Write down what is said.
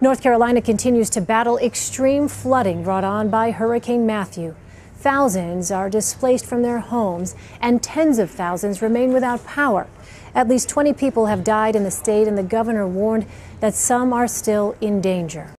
North Carolina continues to battle extreme flooding brought on by Hurricane Matthew. Thousands are displaced from their homes and tens of thousands remain without power. At least 20 people have died in the state, and the governor warned that some are still in danger.